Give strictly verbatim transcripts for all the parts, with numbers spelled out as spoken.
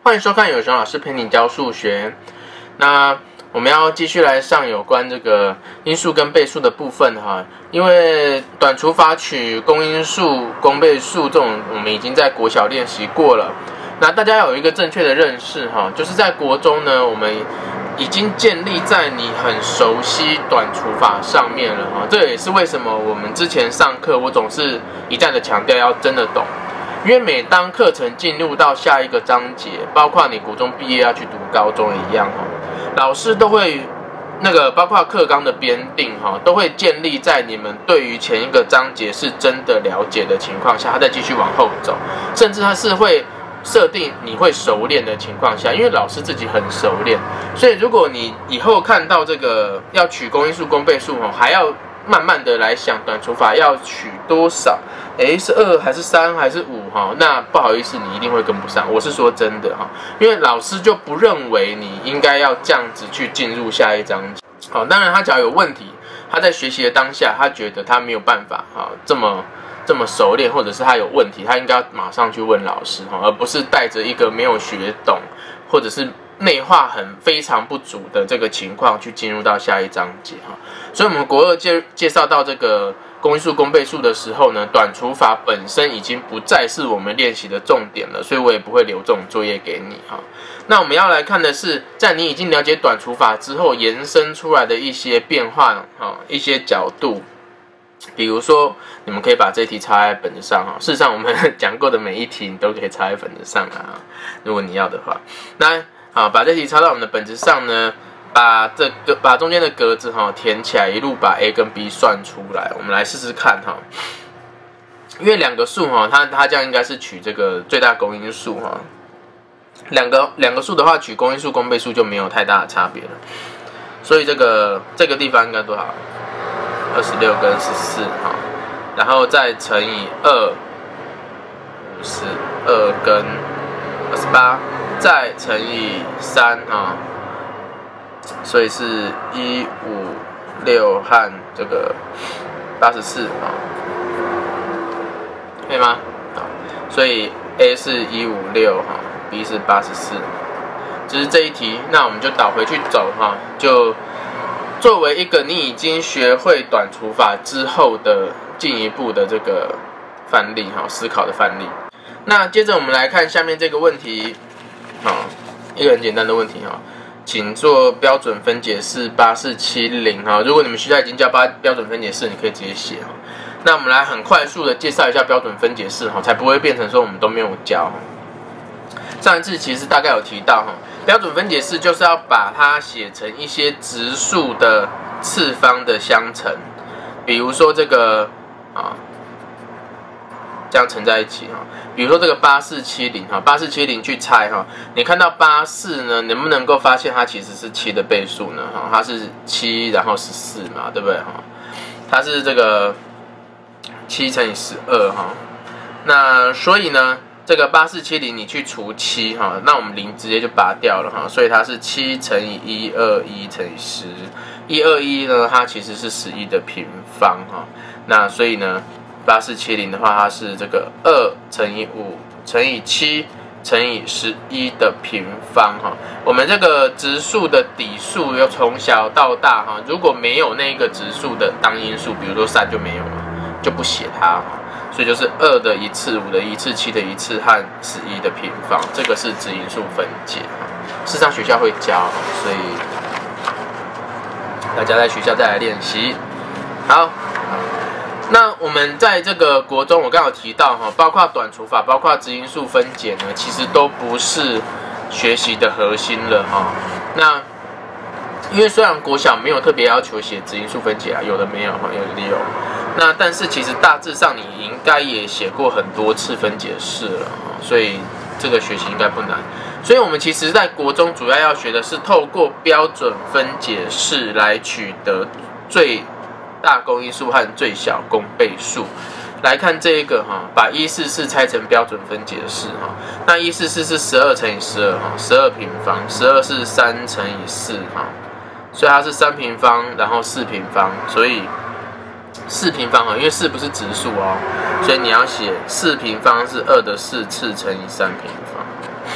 欢迎收看有熊老师陪你教数学。那我们要继续来上有关这个因数跟倍数的部分哈，因为短除法取公因数、公倍数这种我们已经在国小练习过了。那大家有一个正确的认识哈，就是在国中呢，我们已经建立在你很熟悉短除法上面了哈。这也是为什么我们之前上课我总是一再的强调要真的懂。因为每当课程进入到下一个章节，包括你国中毕业要去读高中一样哈，老师都会那个包括课纲的编定哈，都会建立在你们对于前一个章节是真的了解的情况下，他再继续往后走，甚至他是会设定你会熟练的情况下，因为老师自己很熟练，所以如果你以后看到这个要取公因数、公倍数哈，还要慢慢的来想短除法要取多少，诶，是二还是三还是五哈？那不好意思，你一定会跟不上。我是说真的哈，因为老师就不认为你应该要这样子去进入下一章节。好，当然他只要有问题，他在学习的当下，他觉得他没有办法哈这么这么熟练，或者是他有问题，他应该要马上去问老师哈，而不是带着一个没有学懂或者是内化很非常不足的这个情况去进入到下一章节哈。所以我们国二介介绍到这个公因数、公倍数的时候呢，短除法本身已经不再是我们练习的重点了，所以我也不会留这种作业给你哈。那我们要来看的是，在你已经了解短除法之后，延伸出来的一些变化哈，一些角度。比如说，你们可以把这题插在本子上哈。事实上，我们讲过的每一题你都可以插在本子上啊，如果你要的话。那好，把这题插到我们的本子上呢。把这个把中间的格子哈填起来，一路把 a 跟 b 算出来，我们来试试看哈。因为两个数哈，它它这样应该是取这个最大公因数哈。两个两个数的话，取公因数、公倍数就没有太大的差别了。所以这个这个地方应该多少？二十六跟十四哈，然后再乘以二，五十二跟二十八，再乘以三哈。所以是一五六和这个八十四啊，可以吗？好，所以 A 是一五六哈 ，B 是八十四，只是这一题，那我们就倒回去走哈，就作为一个你已经学会短除法之后的进一步的这个范例哈，思考的范例。那接着我们来看下面这个问题，好，一个很简单的问题哈。请做标准分解式八四七零哈。如果你们学校已经教八标准分解式，你可以直接写哈。那我们来很快速的介绍一下标准分解式哈，才不会变成说我们都没有教。上一次其实大概有提到哈，标准分解式就是要把它写成一些质数的次方的相乘，比如说这个啊。这样乘在一起哈，比如说这个八四七零哈，八四七零去拆哈，你看到八四呢，能不能够发现它其实是七的倍数呢？哈，它是七，然后十四嘛，对不对哈？它是这个七乘以十二哈，那所以呢，这个八四七零你去除七哈，那我们零直接就拔掉了哈，所以它是七乘以一二一乘以十，一二一呢，它其实是十一的平方哈，那所以呢。八四七零的话，它是这个二乘以五乘以七乘以十一的平方哈。我们这个质数的底数要从小到大哈，如果没有那个质数的当因数，比如说三就没有了，就不写它哈。所以就是二的一次、五的一次、七的一次和十一的平方，这个是质因数分解哈。事实上学校会教，所以大家在学校再来练习。好。那我们在这个国中，我刚好提到哈，包括短除法，包括质因数分解呢，其实都不是学习的核心了哈。那因为虽然国小没有特别要求写质因数分解啊，有的没有哈，有的有。那但是其实大致上你应该也写过很多次分解式了哈，所以这个学习应该不难。所以我们其实在国中主要要学的是透过标准分解式来取得最大公因数和最小公倍数。来看这一个哈，把一百四十四拆成标准分解式哈，那一百四十四是十二乘以十二哈，十二平方，十二是三乘以四哈，所以它是三平方，然后四平方，所以四平方哈，因为四不是质数哦，所以你要写四平方是二的四次乘以三平方。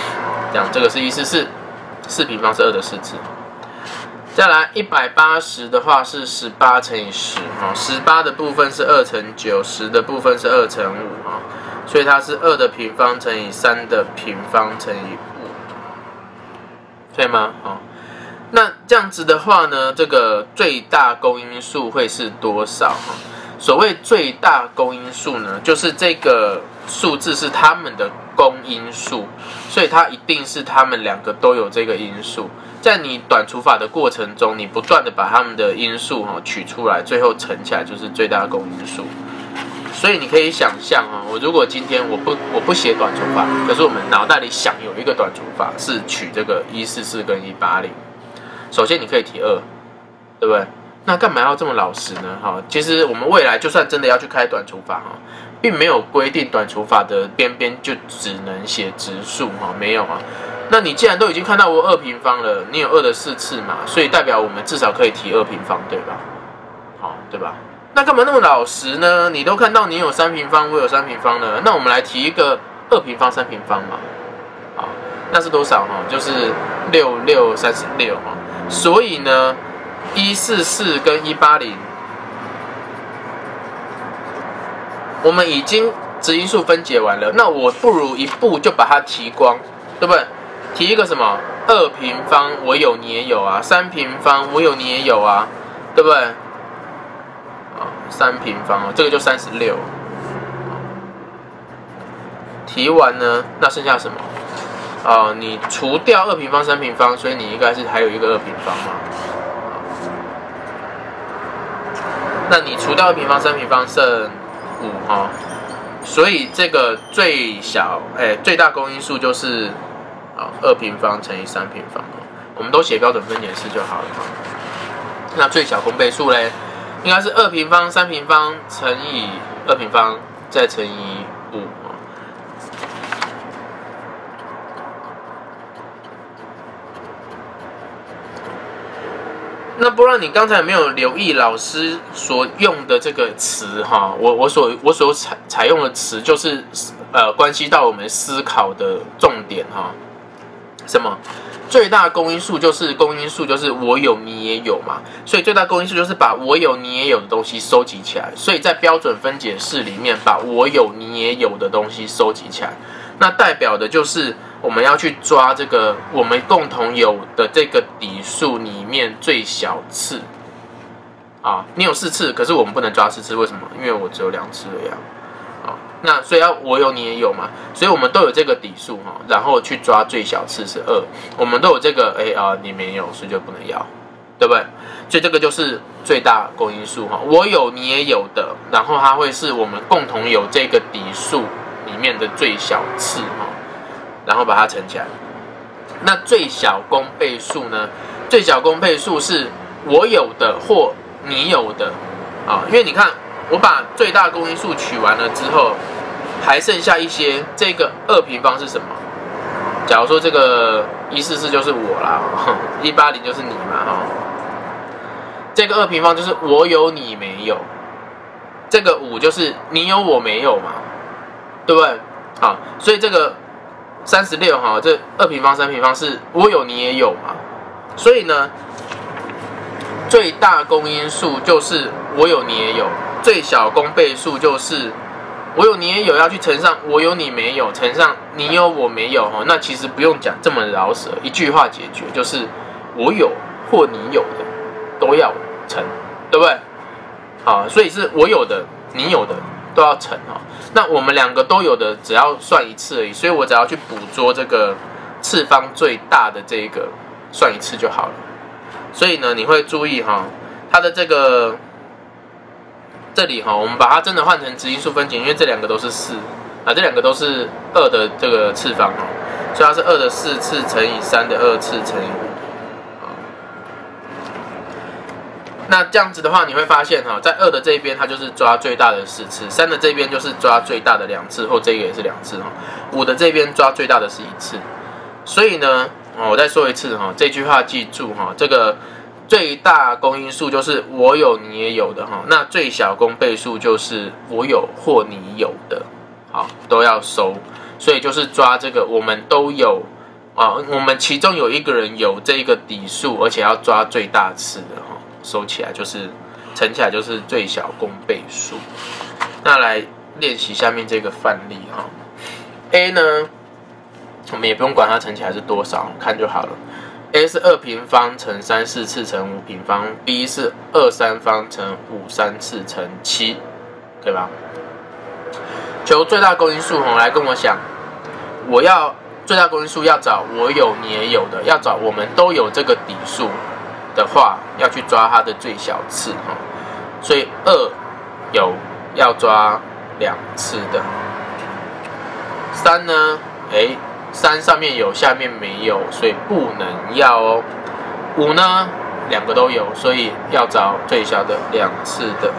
这样这个是一四四，四平方是二的四次。再来一百八十的话是十八乘以十哈，十八的部分是二乘九，十的部分是二乘五哈，所以它是二的平方乘以三的平方乘以五，可以吗？好。那这样子的话呢，这个最大公因数会是多少？所谓最大公因数呢，就是这个数字是它们的公因数，所以它一定是它们两个都有这个因数。在你短除法的过程中，你不断的把它们的因数哈取出来，最后乘起来就是最大公因数。所以你可以想象哈，我如果今天我不我不写短除法，可是我们脑袋里想有一个短除法是取这个一四四跟一八零。首先你可以提二，对不对？那干嘛要这么老实呢？哈，其实我们未来就算真的要去开短除法哈，并没有规定短除法的边边就只能写质数哈，没有啊。那你既然都已经看到我二平方了，你有二的四次嘛，所以代表我们至少可以提二平方，对吧？好，对吧？那干嘛那么老实呢？你都看到你有三平方，我有三平方了，那我们来提一个二平方、三平方嘛。好，那是多少哈？就是六六三十六哈。所以呢，一四四跟一八零，我们已经质因数分解完了。那我不如一步就把它提光，对不对？提一个什么？二平方我有你也有啊，三平方我有你也有啊，对不对？啊，三平方哦，这个就三十六。提完呢，那剩下什么？哦，你除掉二平方、三平方，所以你应该是还有一个二平方嘛。那你除掉二平方、三平方剩五哈，所以这个最小哎最大公因数就是啊二平方乘以三平方，我们都写标准分解式就好了。那最小公倍数嘞，应该是二平方、三平方乘以二平方再乘以五。那不然你刚才没有留意老师所用的这个词哈，我我所我所采采用的词就是呃关系到我们思考的重点哈。什么？最大公因数就是公因数就是我有你也有嘛，所以最大公因数就是把我有你也有的东西收集起来，所以在标准分解式里面把我有你也有的东西收集起来，那代表的就是我们要去抓这个我们共同有的这个底数里面最小次啊，你有四次，可是我们不能抓四次，为什么？因为我只有两次而已啊。啊，那所以要我有你也有嘛，所以我们都有这个底数哈，然后去抓最小次是二，我们都有这个哎啊你没有，所以就不能要，对不对？所以这个就是最大公因数哈，我有你也有的，然后它会是我们共同有这个底数里面的最小次哈。然后把它乘起来。那最小公倍数呢？最小公倍数是我有的或你有的啊，因为你看，我把最大公因数取完了之后，还剩下一些。这个二平方是什么？假如说这个一四四就是我啦，一八零就是你嘛哈。这个二平方就是我有你没有，这个五就是你有我没有嘛，对不对？好，所以这个。三十六哈，这二平方、三平方是我有你也有嘛，所以呢，最大公因数就是我有你也有，最小公倍数就是我有你也有要去乘上我有你没有，乘上你有我没有哈，那其实不用讲这么饶舌，一句话解决就是我有或你有的都要乘，对不对？好，所以是我有的、你有的都要乘哈。那我们两个都有的，只要算一次而已，所以我只要去捕捉这个次方最大的这一个算一次就好了。所以呢，你会注意哈，它的这个这里哈，我们把它真的换成质因数分解，因为这两个都是四啊，这两个都是二的这个次方哈，所以它是二的四次乘以三的二次乘以五。那这样子的话，你会发现哈，在二的这一边它就是抓最大的四次，三的这边就是抓最大的两次，或这个也是两次哈。五的这边抓最大的是一次，所以呢，我再说一次哈，这句话记住哈，这个最大公因数就是我有你也有的哈，那最小公倍数就是我有或你有的，好都要收，所以就是抓这个我们都有啊，我们其中有一个人有这个底数，而且要抓最大次的哈，收起来就是乘起来就是最小公倍数。那来练习下面这个范例哈 ，a 呢，我们也不用管它乘起来是多少，看就好了。a 是二平方乘三四次乘五平方 ，b 是二三方乘五三次乘七，对吧？求最大公因数哈，来跟我想，我要最大公因数要找我有你也有的，要找我们都有这个底数的话，要去抓它的最小次哈。所以二有要抓两次的，三呢，哎，三上面有，下面没有，所以不能要哦。五呢，两个都有，所以要找最小的两次的，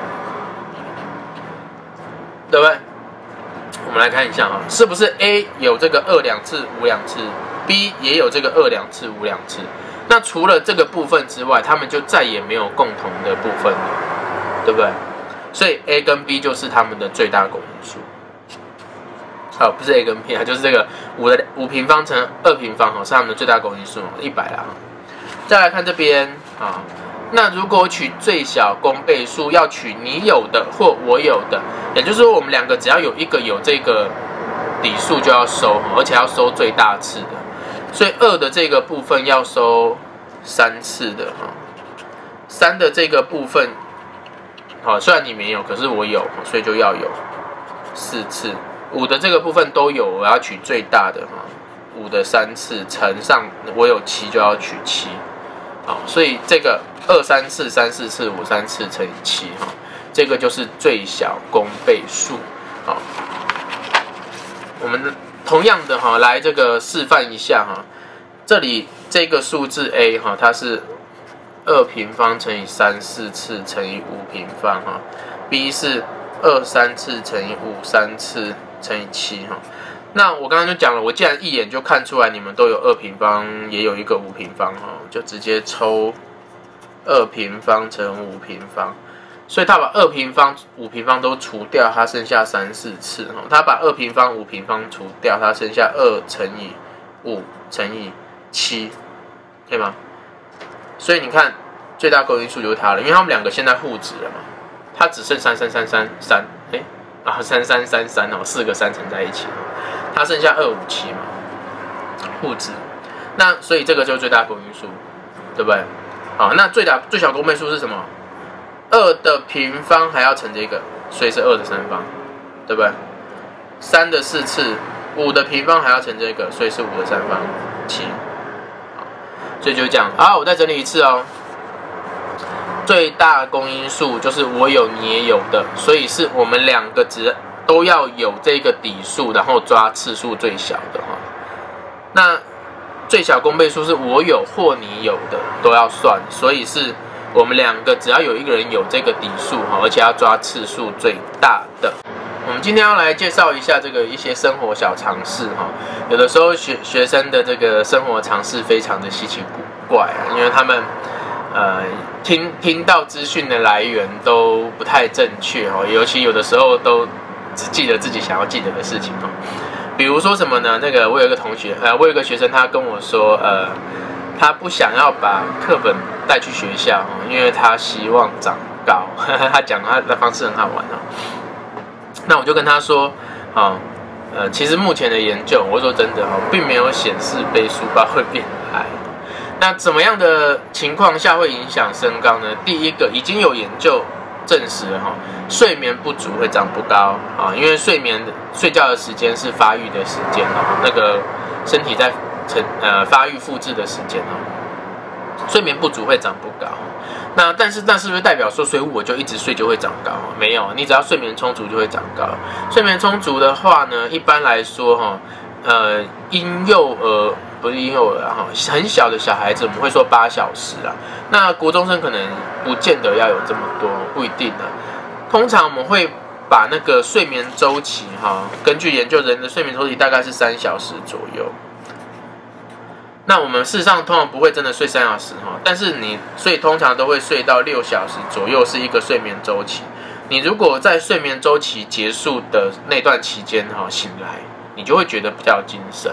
对不对？我们来看一下哈，是不是 A 有这个二两次、五两次 ，B 也有这个二两次、五两次？那除了这个部分之外，他们就再也没有共同的部分了，对不对？所以 A 跟 B 就是他们的最大公因数。好，不是 A 跟 B 啊，就是这个五的五平方乘二平方哈，是他们的最大公因数一百啦。再来看这边啊，那如果取最小公倍数，要取你有的或我有的，也就是说我们两个只要有一个有这个底数就要收，而且要收最大次的。所以二的这个部分要收三次的哈，三的这个部分。好，虽然你没有，可是我有，所以就要有四次。五的这个部分都有，我要取最大的哈，五的三次乘上我有七就要取七，好，所以这个二三次、三四次、五三次乘以七哈，这个就是最小公倍数。好，我们同样的哈，来这个示范一下哈，这里这个数字 a 哈，它是二平方乘以三四次乘以五平方哈 ，b 是二三次乘以五三次乘以七哈。那我刚刚就讲了，我既然一眼就看出来你们都有二平方，也有一个五平方哈，就直接抽二平方乘五平方，所以他把二平方、五平方都除掉，它剩下三四次哈。他把二平方、五平方除掉，它剩下二乘以五乘以七，可以吗？所以你看，最大公因数就是它了，因为他们两个现在互质了嘛，它只剩三三三三三，哎啊三三三三哦，四个三乘在一起，它剩下二五七嘛，互质。那所以这个就是最大公因数，对不对？好，那最大最小公倍数是什么？二的平方还要乘这个，所以是二的三方，对不对？三的四次，五的平方还要乘这个，所以是五的三方，七。所以就这样啊，我再整理一次哦。最大公因数就是我有你也有的，所以是我们两个值都要有这个底数，然后抓次数最小的哈。那最小公倍数是我有或你有的都要算，所以是我们两个只要有一个人有这个底数哈，而且要抓次数最大的。我们今天要来介绍一下这个一些生活小常识哈。有的时候学学生的这个生活常识非常的稀奇古怪啊，因为他们呃听听到资讯的来源都不太正确哦，尤其有的时候都只记得自己想要记得的事情哦。比如说什么呢？那个我有一个同学，呃，我有一个学生，他跟我说，呃，他不想要把课本带去学校哦，因为他希望长高。他讲他的方式很好玩哦。那我就跟他说，啊，呃，其实目前的研究，我说真的哈，并没有显示背书包会变矮。那怎么样的情况下会影响身高呢？第一个，已经有研究证实了哈，睡眠不足会长不高啊，因为睡眠睡觉的时间是发育的时间哦，那个身体在成呃发育复制的时间哦，睡眠不足会长不高。那但是那是不是代表说，所以我就一直睡就会长高？没有，你只要睡眠充足就会长高。睡眠充足的话呢，一般来说哈，呃，婴幼儿不是婴幼儿哈，很小的小孩子我们会说八小时啊。那国中生可能不见得要有这么多，不一定啊。通常我们会把那个睡眠周期哈，根据研究，人的睡眠周期大概是三小时左右。那我们事实上通常不会真的睡三小时哈，但是你所以通常都会睡到六小时左右是一个睡眠周期。你如果在睡眠周期结束的那段期间哈醒来，你就会觉得比较精神。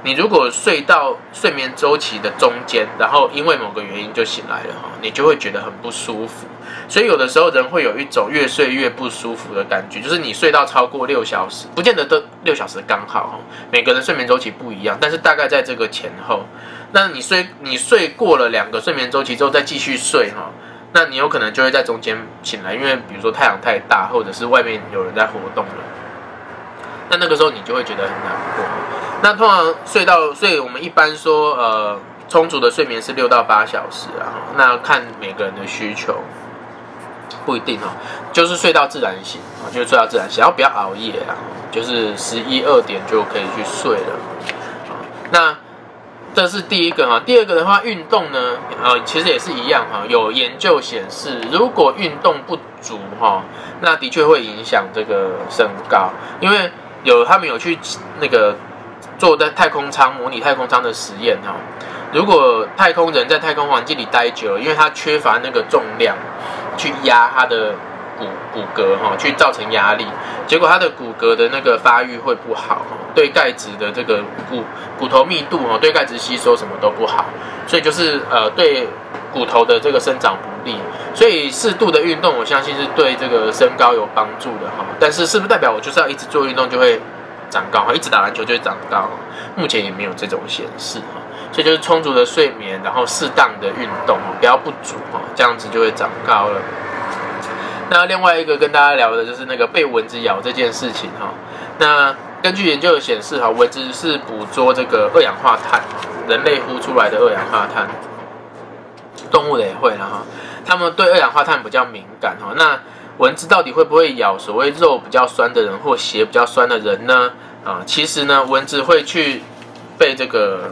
你如果睡到睡眠周期的中间，然后因为某个原因就醒来了哈，你就会觉得很不舒服。所以有的时候人会有一种越睡越不舒服的感觉，就是你睡到超过六小时，不见得都六小时刚好哈，每个人睡眠周期不一样，但是大概在这个前后。那你睡你睡过了两个睡眠周期之后再继续睡哈，那你有可能就会在中间醒来，因为比如说太阳太大，或者是外面有人在活动了，那那个时候你就会觉得很难过。那通常睡到，所以我们一般说，呃，充足的睡眠是六到八小时啊。那看每个人的需求，不一定哦，就是睡到自然醒啊，就是睡到自然醒，然后不要熬夜啊，就是十一二点就可以去睡了啊。那这是第一个哈，第二个的话，运动呢，呃，其实也是一样哈。有研究显示，如果运动不足哈，那的确会影响这个身高，因为有他们有去那个做在太空舱模拟太空舱的实验哈。如果太空人在太空环境里待久了，因为他缺乏那个重量去压他的骨骨骼哈，去造成压力，结果他的骨骼的那个发育会不好，对钙质的这个骨骨头密度哈，对钙质吸收什么都不好，所以就是呃对骨头的这个生长不利。所以适度的运动，我相信是对这个身高有帮助的哈。但是是不是代表我就是要一直做运动就会长高哈？一直打篮球就会长高？目前也没有这种显示哈。所以就是充足的睡眠，然后适当的运动，不要不足哈，这样子就会长高了。那另外一个跟大家聊的就是那个被蚊子咬这件事情哈。那根据研究显示哈，蚊子是捕捉这个二氧化碳，人类呼出来的二氧化碳，动物的也会啦哈。它们对二氧化碳比较敏感哈。那蚊子到底会不会咬所谓肉比较酸的人或血比较酸的人呢？啊，其实呢，蚊子会去被这个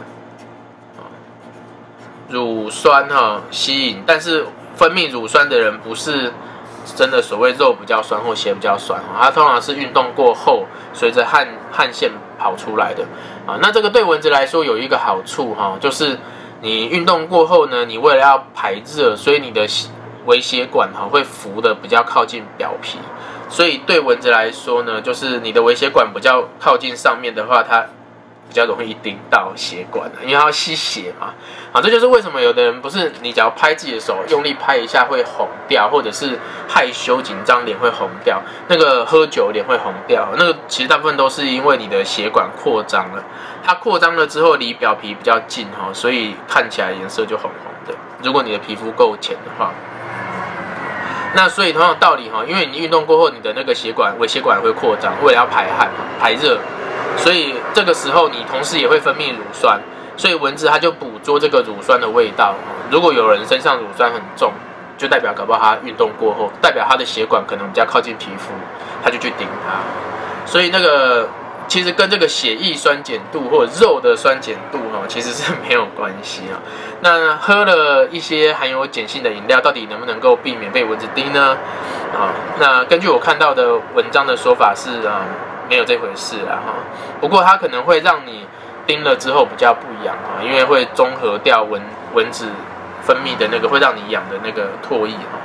乳酸哈吸引，但是分泌乳酸的人不是真的所谓肉比较酸或血比较酸哈，它通常是运动过后随着汗汗腺跑出来的啊。那这个对蚊子来说有一个好处哈，就是你运动过后呢，你为了要排热，所以你的微血管哈会浮的比较靠近表皮，所以对蚊子来说呢，就是你的微血管比较靠近上面的话，它比较容易叮到血管，因为它要吸血嘛。啊，这就是为什么有的人不是你只要拍自己的手，用力拍一下会红掉，或者是害羞紧张脸会红掉，那个喝酒脸会红掉，那个其实大部分都是因为你的血管扩张了，它扩张了之后离表皮比较近哈，所以看起来颜色就红红的。如果你的皮肤够浅的话。那所以同样的道理哈，因为你运动过后，你的那个血管微血管会扩张，为了要排汗嘛，排热，所以这个时候你同时也会分泌乳酸，所以蚊子它就捕捉这个乳酸的味道。如果有人身上乳酸很重，就代表搞不好他运动过后，代表他的血管可能比较靠近皮肤，他就去叮它。所以那个其实跟这个血液酸碱度或者肉的酸碱度哈，其实是没有关系啊。那喝了一些含有碱性的饮料，到底能不能够避免被蚊子叮呢？啊，那根据我看到的文章的说法是啊，没有这回事啊哈。不过它可能会让你叮了之后比较不痒啊，因为会中和掉蚊蚊子分泌的那个会让你痒的那个唾液哈。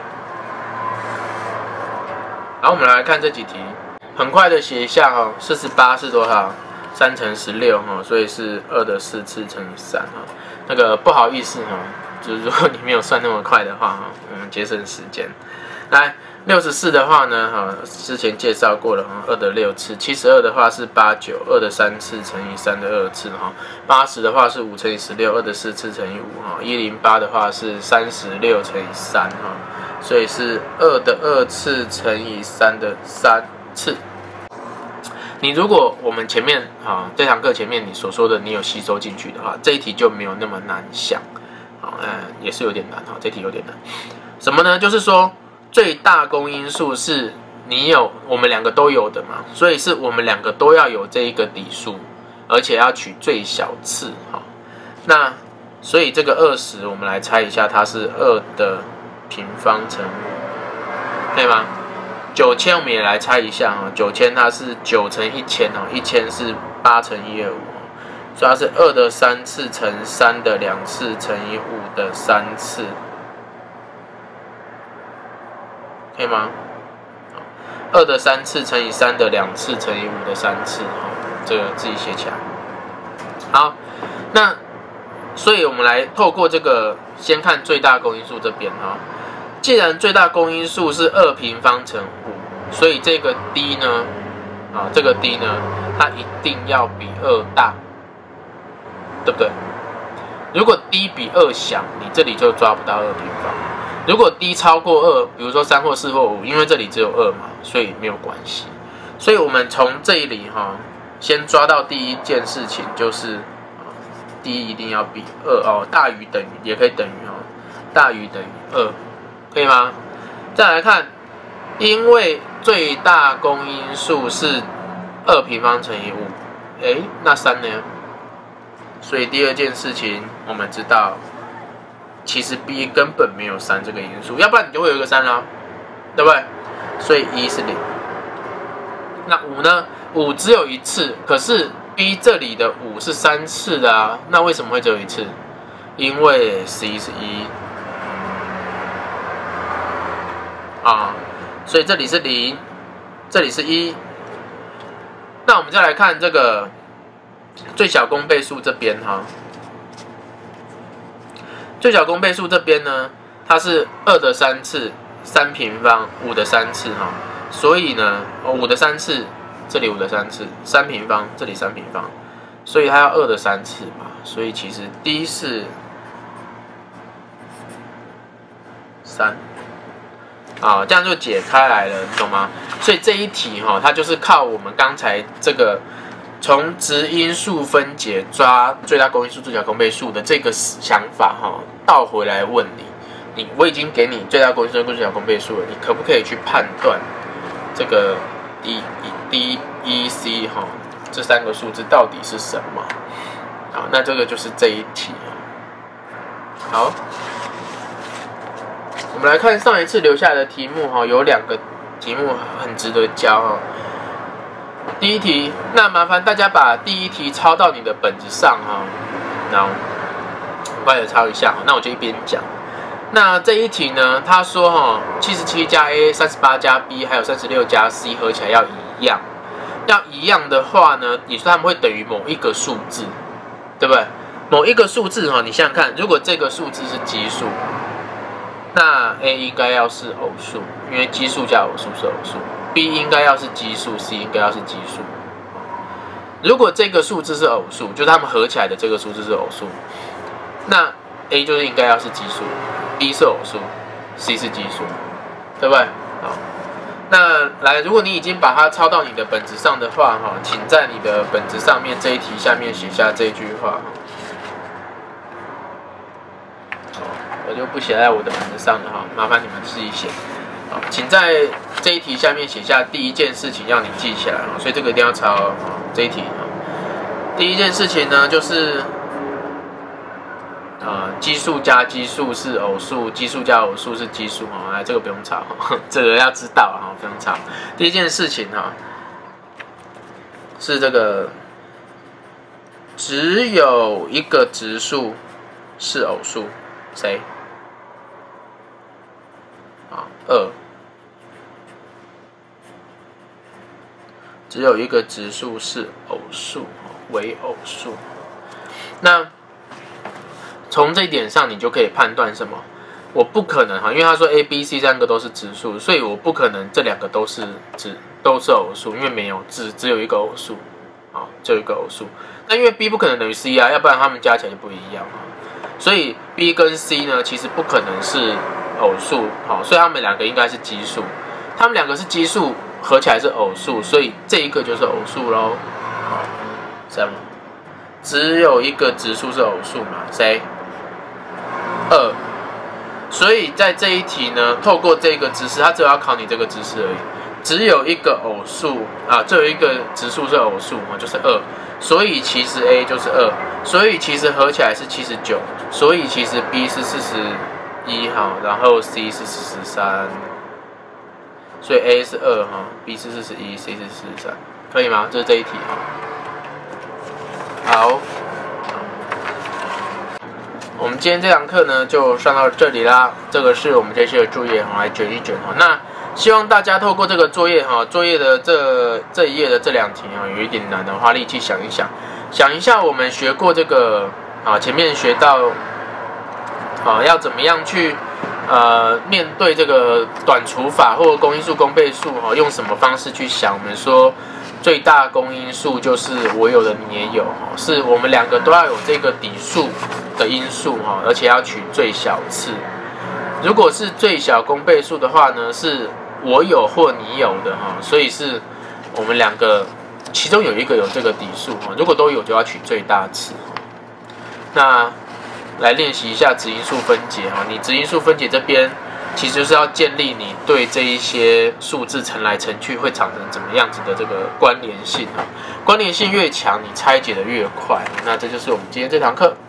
然后我们来看这几题，很快的写一下哈，四十八是多少？三乘十六哈，所以是二的四次乘以三哈。那个不好意思哈，就是如果你没有算那么快的话哈，我们节省时间。来，六十四的话呢哈，之前介绍过了哈，二的六次。七十二的话是八九，二的三次乘以三的二次哈。八十的话是五乘以十六，二的四次乘以五哈。一零八的话是三十六乘以三哈，所以是二的二次乘以三的三次。你如果我们前面啊这堂课前面你所说的你有吸收进去的话，这一题就没有那么难想，啊，嗯，也是有点难哈，这题有点难。什么呢？就是说最大公因数是你有，我们两个都有的嘛，所以是我们两个都要有这一个底数，而且要取最小次哈。那所以这个二十，我们来猜一下，它是二的平方乘五，对吗？九千我们也来猜一下哈，九千它是九乘一千哦，一千是八乘一二五，所以它是二的三次乘三的两次乘以五的三次，可以吗？二的三次乘以三的两次乘以五的三次哈，这个自己写起来。 好，那所以我们来透过这个先看最大公因数这边哈。既然最大公因数是二平方乘五，所以这个 d 呢，啊，这个 d 呢，它一定要比二大，对不对？如果 d 比二小，你这里就抓不到二平方。如果 d 超过二，比如说三或四或五，因为这里只有二嘛，所以没有关系。所以我们从这里哈，先抓到第一件事情就是 d 一定要比二哦，大于等于也可以等于哦，大于等于二，可以吗？再来看，因为最大公因数是二平方乘以五，哎，那三呢？所以第二件事情，我们知道，其实 b 根本没有三这个因数，要不然你就会有一个三啦，对不对？所以一是零。那五呢？五只有一次，可是 b 这里的五是三次的啊，那为什么会只有一次？因为 c 是一啊，所以这里是零，这里是一。那我们再来看这个最小公倍数这边哈，最小公倍数这边呢，它是二的三次，三平方，五的三次哈，所以呢，五的三次，这里五的三次，三平方，这里三平方，所以它要二的三次嘛，所以其实 d 是三。啊，这样就解开来了，你懂吗？所以这一题哈、哦，它就是靠我们刚才这个从质因数分解抓最大公因数、最小公倍数的这个想法哈、哦，倒回来问你，你我已经给你最大公因数跟最小公倍数了，你可不可以去判断这个 d d e c 哈、哦、这三个数字到底是什么？好，那这个就是这一题。好。我们来看上一次留下来的题目哈，有两个题目很值得教哈。第一题，那麻烦大家把第一题抄到你的本子上哈，然后快点抄一下。那我就一边讲。那这一题呢，他说哈，七十七加 A、三十八加 B 还有三十六加 C 合起来要一样，要一样的话呢，也说他们会等于某一个数字，对不对？某一个数字哈，你想想看，如果这个数字是奇数。那 A 应该要是偶数，因为奇数加偶数是偶数。B 应该要是奇数 ，C 应该要是奇数。如果这个数字是偶数，就是它们合起来的这个数字是偶数，那 A 就是应该要是奇数 ，B 是偶数 ，C 是奇数，对不对？好，那来，如果你已经把它抄到你的本子上的话，哈，请在你的本子上面这一题下面写下这句话。我就不写在我的本子上了哈，麻烦你们自己写。好，请在这一题下面写下第一件事情要你记起来哈，所以这个一定要抄这一题哈。第一件事情呢，就是啊，奇数加奇数是偶数，奇数加偶数是奇数哈，哎，这个不用抄，这个要知道哈，不用抄。第一件事情哈，是这个只有一个质数是偶数，谁？啊，二，只有一个质数是偶数，为偶数。那从这一点上，你就可以判断什么？我不可能哈，因为他说 A、B、C 三个都是质数，所以我不可能这两个都是质都是偶数，因为没有只只有一个偶数，啊，只有一个偶数。那因为 B 不可能等于 C 啊，要不然它们加起来就不一样啊。所以 B 跟 C 呢，其实不可能是偶数，好，所以他们两个应该是奇数。他们两个是奇数，合起来是偶数，所以这一个就是偶数喽。好，这样，只有一个质数是偶数嘛？谁？二。所以在这一题呢，透过这个知识，它只有要考你这个知识而已。只有一个偶数啊，只有一个质数是偶数啊，就是二。所以其实 A 就是二，所以其实合起来是七十九，所以其实 B 是四十一哈，然后 C 是四十三，所以 A 是二哈 ，B 是四十一 ，C 是四十三，可以吗？这是这一题哈。好，我们今天这堂课呢就上到这里啦。这个是我们这期的作业，我来卷一卷哈。那希望大家透过这个作业哈，作业的这这一页的这两题啊，有一点难的，花力气想一想。 想一下，我们学过这个啊，前面学到啊，要怎么样去呃面对这个短除法或公因数、公倍数哈，用什么方式去想？我们说最大公因数就是我有的你也有，是我们两个都要有这个底数的因数哈，而且要取最小次。如果是最小公倍数的话呢，是我有或你有的哈，所以是我们两个其中有一个有这个底数哈，如果都有就要取最大次。那来练习一下质因数分解哈，你质因数分解这边其实就是要建立你对这一些数字乘来乘去会产生怎么样子的这个关联性哈，关联性越强，你拆解的越快。那这就是我们今天这堂课。